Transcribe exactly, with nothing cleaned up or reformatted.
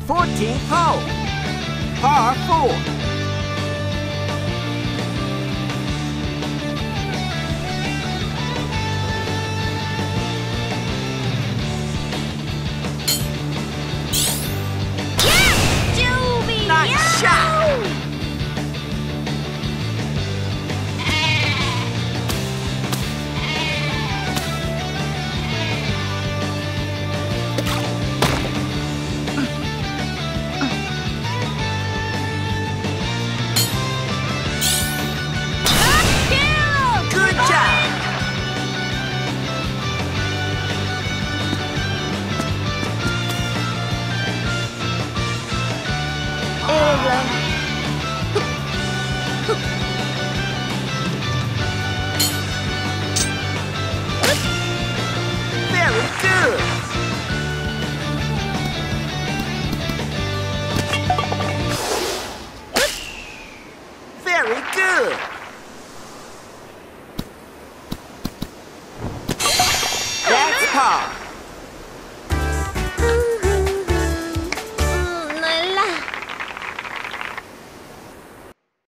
fourteenth hole, par four. Nice shot! Good job! Very good! Very good! That's par.